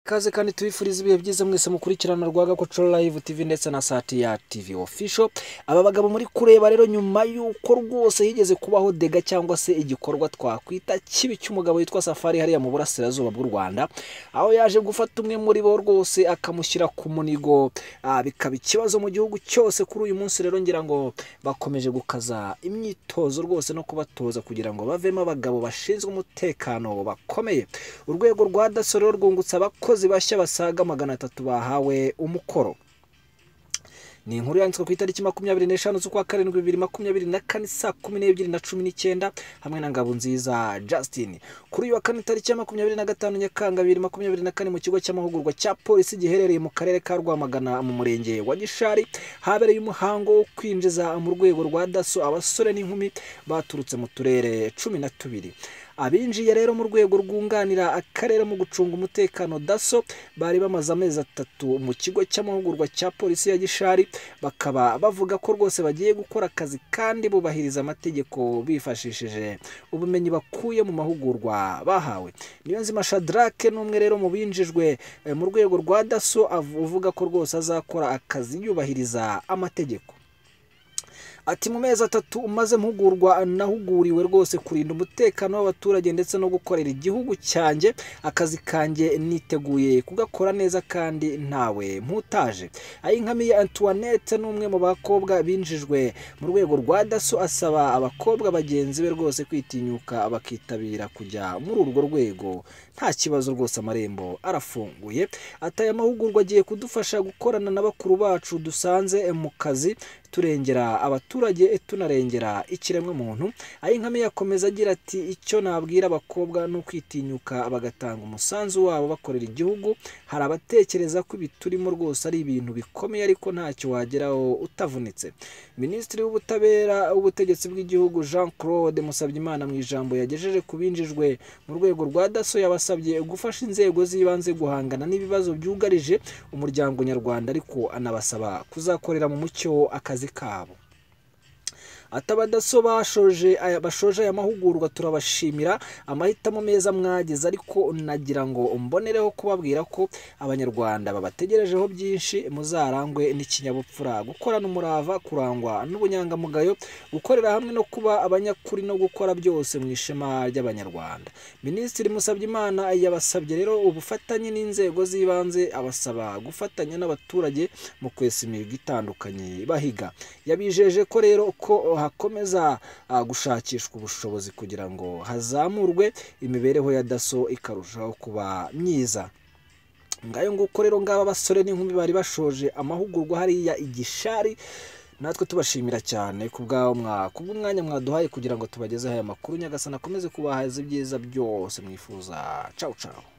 Kaze kandi tubifuriza ibihe byiza mwese mukurikirana Rwagakoco Live TV ndetse na Satya TV Official. Aba bagabo muri kureba rero nyuma yuko rwose higeze kubaho dega cyangwa se igikorwa twakwita kibi cy'umugabo witwa Safari hariya mu burasirazuba bw'u Rwanda, aho yaje gufata umwe muri bo rwose akamushyira ku munigo, bikaba ikibazo mu gihugu cyose. Kuri uyu munsi rero ngira ngo bakomeje gukaza imyitozo rwose no kubatoza kugira ngo bavemo abagabo bashinzwe umutekano bakomeye. Urwego rwa DASSO rero rwungutse abakozi bashya basaga 300 bahawe umukoro. Ni inkuru yanditswe ku itariki 25 z'ukwa karindwi 2024 saa 12:19 hamwe na Ngabonziza Justin. Kuri uyu wa kane tariki ya 25 Nyakanga 2024 mu kigo cy'amahugurwa cya polisi giherereye mu karere ka Rwamagana mu murenge wa Gishari habereye umuhango wo kwinjiza mu rwego rwa DASSO abasore n'inkumi baturutse mu turere 12. Abinjiye rero mu rwego rwunganira akarere mu gucunga umutekano DASSO bari bamaze amezi 3 mu kigo cy'amahugurwa cya polisi ya Gishari, bakaba bavuga ko rwose bagiye gukora akazi kandi bubahiriza amategeko bifashishije ubumenyi bakuye mu mahugurwa bahawe. Niyonzima Shadrake n'umwe rero mu binjijwe mu rwego rwa DASSO avuga ko rwose azakora akazi yubahiriza amategeko. Ati mu mezi 3 umaze mpugurwa nahuguriwe rwose kurinda umutekano w'abaturage ndetse no gukorera igihugu cyanjye, akazi kanjye niteguye kugakora neza kandi ntawe mputaje. Ayinkamiye Antoinette n'umwe mu bakobwa binjijwe mu rwego rwa DASSO asaba abakobwa bagenzi be rwose kwitinyuka bakitabira kujya muri urwo rwego, nta kibazo rwose amarembo arafunguye. Ataya amahugurwa agiye kudufasha gukorana na bakuru bacu dusanze mu kazi, turengera abaturage tunarengera ikiremwa muntu. Ayinkamiye akomeza agira ati icyo nabwira abakobwa no kwitinyuka bagatanga umusanzu wabo bakorera igihugu. Hari abatekereza ko ibi turimo rwose ari ibintu bikomeye ariko ntacyo wageraho utavunitse. Minisitiri w'ubutabera w'ubutegetsi bw'igihugu Jean Claude Musabyimana mu ijambo yagejeje kubinjijwe mu rwego rwa DASSO yabasabye gufasha inzego z'ibanze guhangana n'ibibazo byugarije umuryango nyarwanda, ariko anabasaba kuzakorera mu mucyo akazi kabo. Atabadaso bashoje aya mahugurwa turabashimira amahitamo meza mwagize, ariko nagira ngo mbonereho kubabwira ko abanyarwanda babategerejeho byinshi. Muzarangwe n'ikinyabupfura, gukorana umurava, kurangwa n'ubunyangamugayo, gukorera hamwe no kuba abanyakuri no gukora byose mu ishema ry'abanyarwanda. Minisitiri Musabyimana yabasabye rero ubufatanye n'inzego z'ibanze, abasaba gufatanya n'abaturage mu kwesa imihigo itandukanye bahiga. Yabijeje ko rero ko hakomeza gushakishwa ubushobozi kugira ngo hazamurwe imibereho ya DASSO ikarushaho kuba myiza. Ngayo nguko rero ngaba basore n'inkumi bari bashoje amahugurwa hariya igishari. Natwe tubashimira cyane kubw'umwanya mwaduhaye kugira ngo tubagezeho aya makuru. Nyagasana akomeze kubahaza ibyiza byose mwifuza. Ciao ciao.